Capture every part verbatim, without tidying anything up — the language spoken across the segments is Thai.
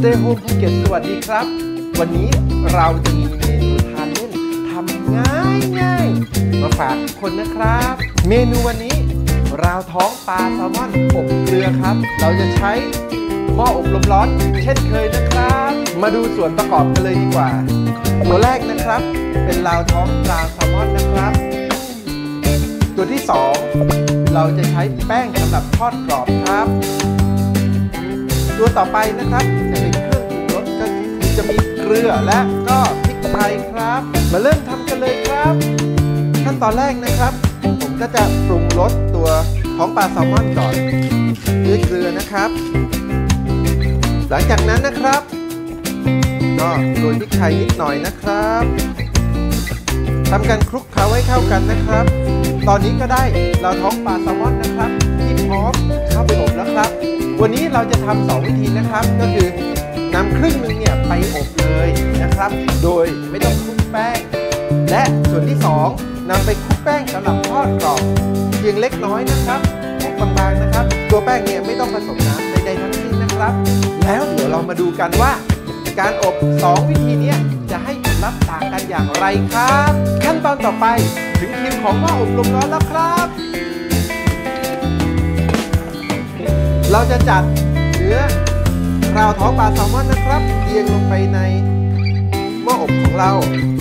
Stay Home ภูเก็ตสวัสดีครับวันนี้เราจะมีเมนูทานเล่นทำง่ายง่ายมาฝากทุกคนนะครับเมนูวันนี้ราวท้องปลาแซลมอนอบเกลือครับเราจะใช้หม้ออบลมร้อนเช่นเคยนะครับมาดูส่วนประกอบกันเลยดีกว่าตัวแรกนะครับเป็นราวท้องปลาแซลมอนนะครับตัวที่สองเราจะใช้แป้งสำหรับทอดกรอบครับตัวต่อไปนะครับจะเป็นเครื่องปรุงรสก็คือจะมีเกลือและก็พริกไทยครับมาเริ่มทำกันเลยครับขั้นตอนแรกนะครับผมก็จะปรุงรสตัวท้องปลาแซลมอนก่อนด้วยเกลือนะครับหลังจากนั้นนะครับก็โรยพริกไทยนิดหน่อยนะครับทำการคลุกเคล้าให้เข้ากันนะครับตอนนี้ก็ได้เราท้องปลาแซลมอนนะครับที่พร้อมเข้าไปอบแล้วครับวันนี้เราจะทำสองวิธีนะครับก็คือนำครึ่งหนึ่งเนี่ยไปอบเลยนะครับโดยไม่ต้องคลุกแป้งและส่วนที่สองนำไปคลุกแป้งสำหรับทอดกรอบเพียงเล็กน้อยนะครับอบบางๆนะครับตัวแป้งเนี่ยไม่ต้องผสมน้ำใดๆทั้งสิ้นนะครับแล้วเดี๋ยวเรามาดูกันว่าการอบสองวิธีนี้จะให้ผลลัพธ์ต่างกันอย่างไรครับขั้นตอนต่อไปถึงคิวของหม้ออบลมร้อนแล้วครับเราจะจัดเนื้อราวท้องปลาแซลมอนนะครับเรียงลงไปในหม้ออบของเรา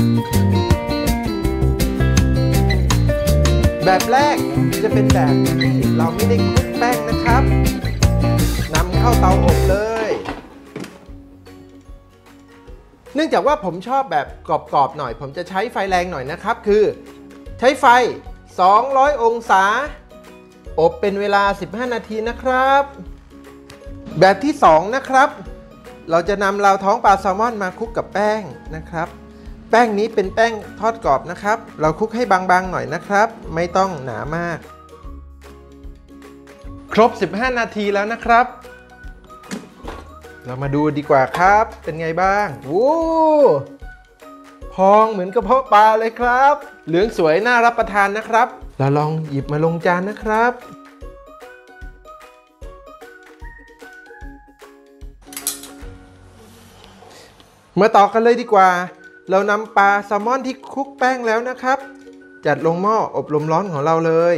แบบแรกจะเป็นแบบที่เราไม่ได้คลุกแป้งนะครับนำเข้าเตาอบเลยเนื่องจากว่าผมชอบแบบกรอบๆหน่อยผมจะใช้ไฟแรงหน่อยนะครับคือใช้ไฟสองร้อยองศาอบเป็นเวลาสิบห้านาทีนะครับแบบที่สองนะครับเราจะนำราวท้องปลาแซลมอนมาคลุกกับแป้งนะครับแป้งนี้เป็นแป้งทอดกรอบนะครับเราคลุกให้บางๆหน่อยนะครับไม่ต้องหนามากครบสิบห้านาทีแล้วนะครับเรามาดูดีกว่าครับเป็นไงบ้างโอ้พองเหมือนกระเพาะปลาเลยครับเหลืองสวยน่ารับประทานนะครับเราลองหยิบมาลงจานนะครับมาต่อกันเลยดีกว่าเรานำปลาแซลมอนที่คลุกแป้งแล้วนะครับจัดลงหม้ออบลมร้อนของเราเลย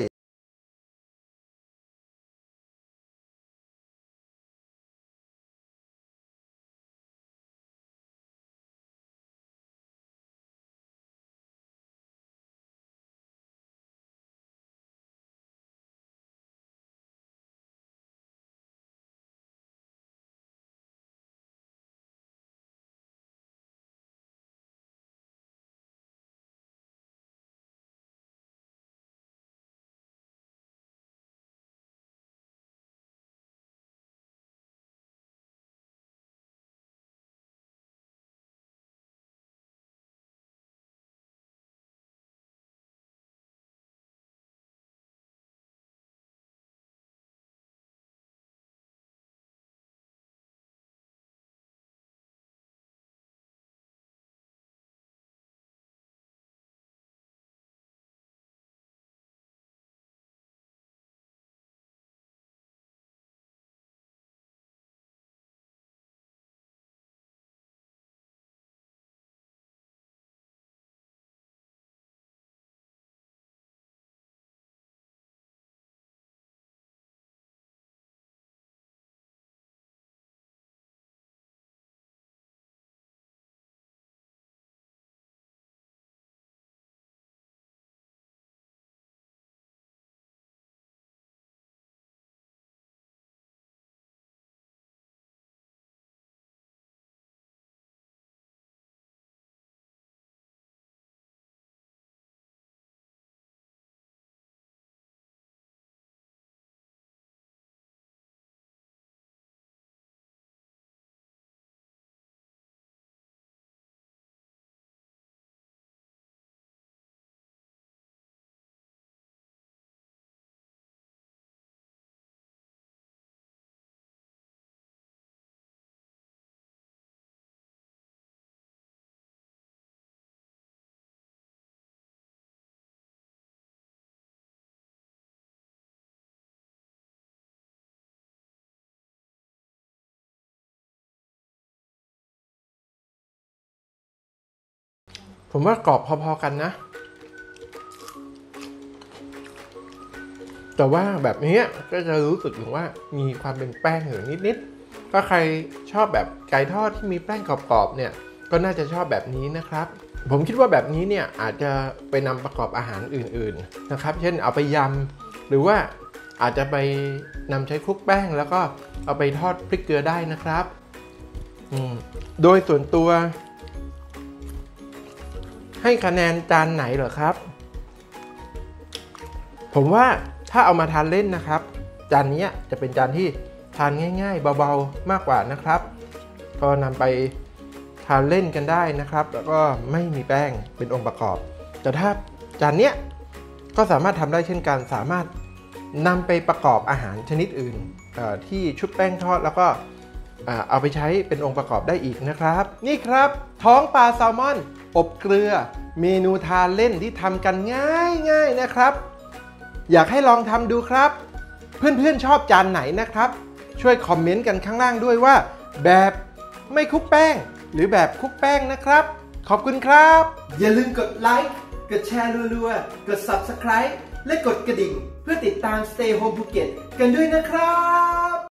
ผมว่ากรอบพอๆกันนะแต่ว่าแบบนี้ก็จะรู้สึกถึงว่ามีความเป็นแป้งอยู่นิดๆถ้าใครชอบแบบไก่ทอดที่มีแป้งกรอบๆเนี่ยก็น่าจะชอบแบบนี้นะครับผมคิดว่าแบบนี้เนี่ยอาจจะไปนำประกอบอาหารอื่นๆนะครับเช่นเอาไปยำหรือว่าอาจจะไปนำใช้คลุกแป้งแล้วก็เอาไปทอดพริกเกลือได้นะครับโดยส่วนตัวให้คะแนนจานไหนเหรอครับผมว่าถ้าเอามาทานเล่นนะครับจานนี้จะเป็นจานที่ทานง่ายๆเบาๆมากกว่านะครับก็นำไปทานเล่นกันได้นะครับแล้วก็ไม่มีแป้งเป็นองค์ประกอบแต่ถ้าจานนี้ก็สามารถทำได้เช่นกันสามารถนำไปประกอบอาหารชนิดอื่นที่ชุบแป้งทอดแล้วก็เอาไปใช้เป็นองค์ประกอบได้อีกนะครับนี่ครับท้องปลาแซลมอนอบเกลือเมนูทานเล่นที่ทำกันง่ายๆนะครับอยากให้ลองทำดูครับเพื่อนๆชอบจานไหนนะครับช่วยคอมเมนต์กันข้างล่างด้วยว่าแบบไม่คลุกแป้งหรือแบบคลุกแป้งนะครับขอบคุณครับอย่าลืมกดไลค์กดแชร์รัวๆกด ซับสไครบ์ และกดกระดิ่งเพื่อติดตาม Stay Home Phuket กันด้วยนะครับ